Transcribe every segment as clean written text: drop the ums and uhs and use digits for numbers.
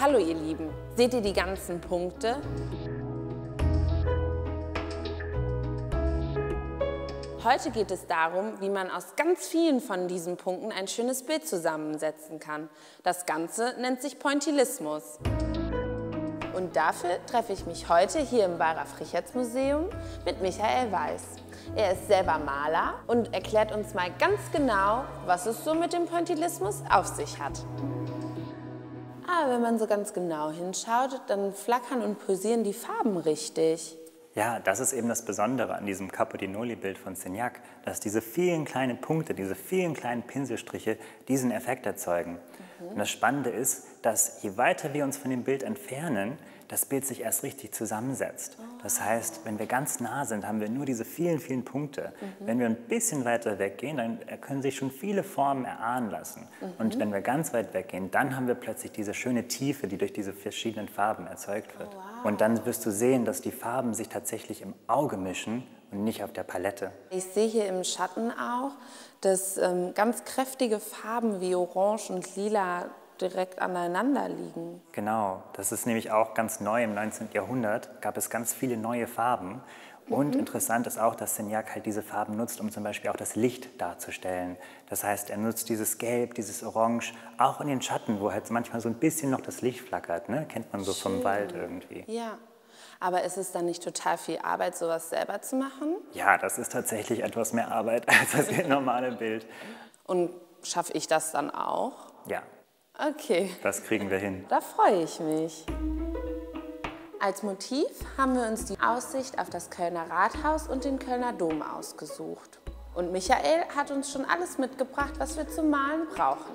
Hallo ihr Lieben, seht ihr die ganzen Punkte? Heute geht es darum, wie man aus ganz vielen von diesen Punkten ein schönes Bild zusammensetzen kann. Das Ganze nennt sich Pointillismus. Und dafür treffe ich mich heute hier im Bayrer-Frichertz-Museum mit Michael Weiß. Er ist selber Maler und erklärt uns mal ganz genau, was es so mit dem Pointillismus auf sich hat. Aber wenn man so ganz genau hinschaut, dann flackern und pulsieren die Farben richtig. Ja, das ist eben das Besondere an diesem Capodignoli-Bild von Signac, dass diese vielen kleinen Punkte, diese vielen kleinen Pinselstriche diesen Effekt erzeugen. Und das Spannende ist, dass je weiter wir uns von dem Bild entfernen, das Bild sich erst richtig zusammensetzt. Das heißt, wenn wir ganz nah sind, haben wir nur diese vielen, vielen Punkte. Wenn wir ein bisschen weiter weggehen, dann können sich schon viele Formen erahnen lassen. Und wenn wir ganz weit weggehen, dann haben wir plötzlich diese schöne Tiefe, die durch diese verschiedenen Farben erzeugt wird. Und dann wirst du sehen, dass die Farben sich tatsächlich im Auge mischen und nicht auf der Palette. Ich sehe hier im Schatten auch, dass ganz kräftige Farben wie Orange und Lila direkt aneinander liegen. Genau, das ist nämlich auch ganz neu. Im 19. Jahrhundert gab es ganz viele neue Farben. Und interessant ist auch, dass Signac halt diese Farben nutzt, um zum Beispiel auch das Licht darzustellen. Das heißt, er nutzt dieses Gelb, dieses Orange, auch in den Schatten, wo halt manchmal so ein bisschen noch das Licht flackert. Ne? Kennt man so vom Wald irgendwie. Ja, aber ist es dann nicht total viel Arbeit, sowas selber zu machen? Ja, das ist tatsächlich etwas mehr Arbeit als das normale Bild. Und schaffe ich das dann auch? Ja. Okay. Das kriegen wir hin. Da freue ich mich. Als Motiv haben wir uns die Aussicht auf das Kölner Rathaus und den Kölner Dom ausgesucht. Und Michael hat uns schon alles mitgebracht, was wir zum Malen brauchen.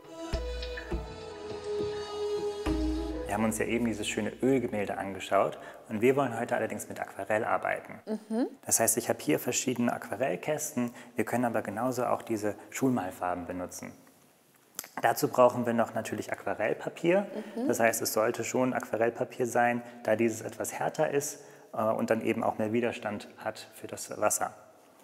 Wir haben uns ja eben dieses schöne Ölgemälde angeschaut und wir wollen heute allerdings mit Aquarell arbeiten. Das heißt, ich habe hier verschiedene Aquarellkästen, wir können aber genauso auch diese Schulmalfarben benutzen. Dazu brauchen wir noch natürlich Aquarellpapier. Das heißt, es sollte schon Aquarellpapier sein, da dieses etwas härter ist und dann eben auch mehr Widerstand hat für das Wasser.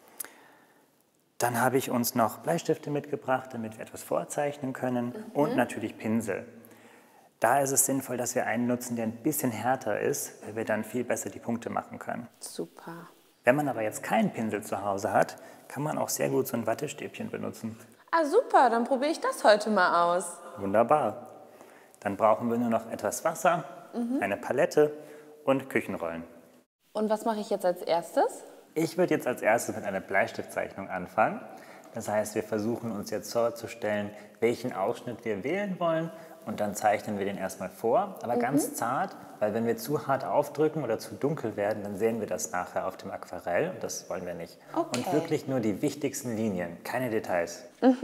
Dann habe ich uns noch Bleistifte mitgebracht, damit wir etwas vorzeichnen können und natürlich Pinsel. Da ist es sinnvoll, dass wir einen nutzen, der ein bisschen härter ist, weil wir dann viel besser die Punkte machen können. Super. Wenn man aber jetzt keinen Pinsel zu Hause hat, kann man auch sehr gut so ein Wattestäbchen benutzen. Ah super, dann probiere ich das heute mal aus. Wunderbar. Dann brauchen wir nur noch etwas Wasser, eine Palette und Küchenrollen. Und was mache ich jetzt als erstes? Ich würde jetzt als erstes mit einer Bleistiftzeichnung anfangen. Das heißt, wir versuchen uns jetzt vorzustellen, welchen Ausschnitt wir wählen wollen. Und dann zeichnen wir den erstmal vor, aber ganz zart, weil wenn wir zu hart aufdrücken oder zu dunkel werden, dann sehen wir das nachher auf dem Aquarell und das wollen wir nicht. Okay. Und wirklich nur die wichtigsten Linien, keine Details.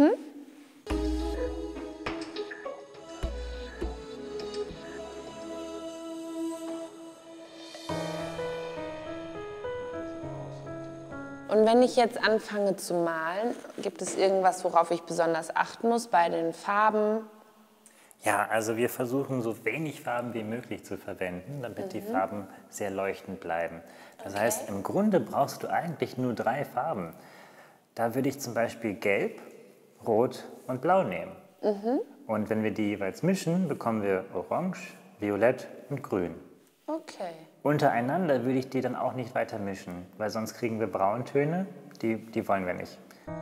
Und wenn ich jetzt anfange zu malen, gibt es irgendwas, worauf ich besonders achten muss bei den Farben? Ja, also wir versuchen so wenig Farben wie möglich zu verwenden, damit die Farben sehr leuchtend bleiben. Das heißt, im Grunde brauchst du eigentlich nur 3 Farben. Da würde ich zum Beispiel Gelb, Rot und Blau nehmen. Und wenn wir die jeweils mischen, bekommen wir Orange, Violett und Grün. Okay. Untereinander würde ich die dann auch nicht weiter mischen, weil sonst kriegen wir Brauntöne, die wollen wir nicht.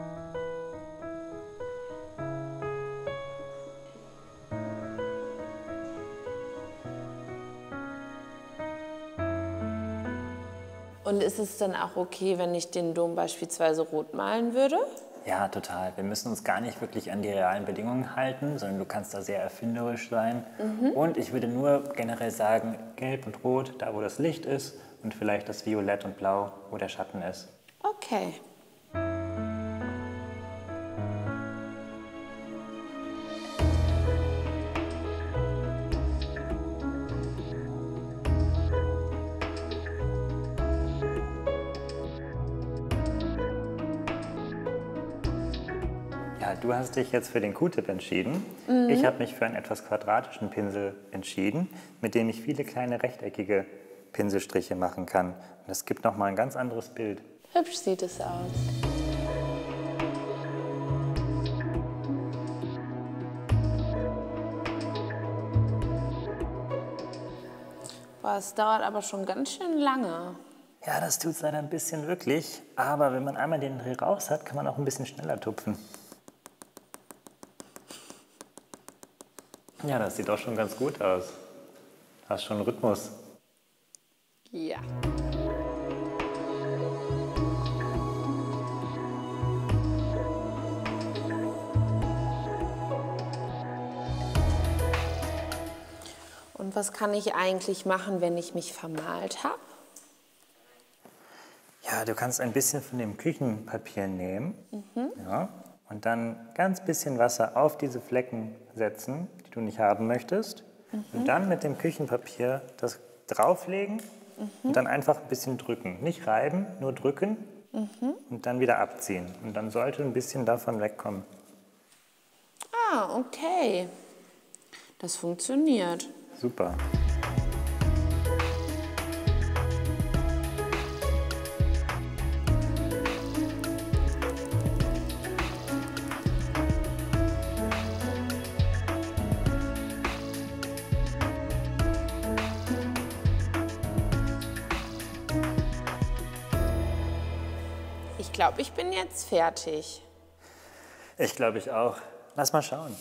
Und ist es dann auch okay, wenn ich den Dom beispielsweise rot malen würde? Ja, total. Wir müssen uns gar nicht wirklich an die realen Bedingungen halten, sondern du kannst da sehr erfinderisch sein. Und ich würde nur generell sagen, Gelb und Rot, da wo das Licht ist, und vielleicht das Violett und Blau, wo der Schatten ist. Okay. Ja, du hast dich jetzt für den Q-Tip entschieden. Ich habe mich für einen etwas quadratischen Pinsel entschieden, mit dem ich viele kleine rechteckige Pinselstriche machen kann. Und das gibt nochmal ein ganz anderes Bild. Hübsch sieht es aus. Boah, es dauert aber schon ganz schön lange. Ja, das tut es leider ein bisschen wirklich, aber wenn man einmal den Dreh raus hat, kann man auch ein bisschen schneller tupfen. Ja, das sieht auch schon ganz gut aus. Hast schon Rhythmus. Ja. Und was kann ich eigentlich machen, wenn ich mich vermalt habe? Ja, du kannst ein bisschen von dem Küchenpapier nehmen, ja, und dann ganz bisschen Wasser auf diese Flecken setzen, die du nicht haben möchtest. Und dann mit dem Küchenpapier das drauflegen und dann einfach ein bisschen drücken. Nicht reiben, nur drücken und dann wieder abziehen. Und dann sollte ein bisschen davon wegkommen. Ah, okay. Das funktioniert. Super. Ich glaube, ich bin jetzt fertig. Ich glaube, ich auch. Lass mal schauen.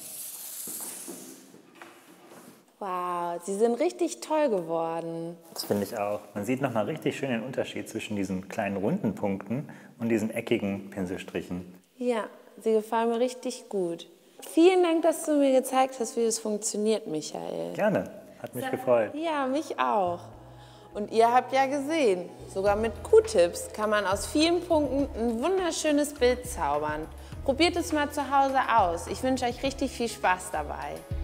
Wow, sie sind richtig toll geworden. Das finde ich auch. Man sieht nochmal richtig schön den Unterschied zwischen diesen kleinen runden Punkten und diesen eckigen Pinselstrichen. Ja, sie gefallen mir richtig gut. Vielen Dank, dass du mir gezeigt hast, wie es funktioniert, Michael. Gerne, hat mich gefreut. Ja, mich auch. Und ihr habt ja gesehen, sogar mit Q-Tips kann man aus vielen Punkten ein wunderschönes Bild zaubern. Probiert es mal zu Hause aus. Ich wünsche euch richtig viel Spaß dabei.